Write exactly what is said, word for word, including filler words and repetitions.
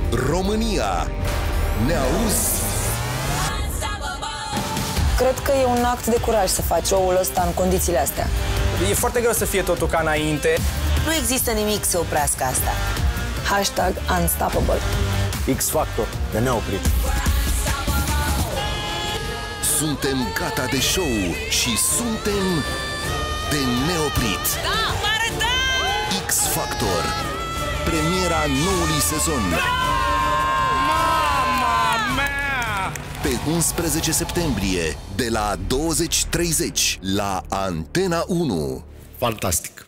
România. Ne auzi? Cred că e un act de curaj să faci show-ul ăsta în condițiile astea. E foarte greu să fie totul ca înainte. Nu există nimic să oprească asta. Hashtag Unstoppable. X-Factor, de neoprit. Suntem gata de show și suntem de neoprit. Da, mare da! X-Factor. Premiera noului sezon. Mama mea! Pe unsprezece septembrie, de la douăzeci treizeci, la Antena unu. Fantastic.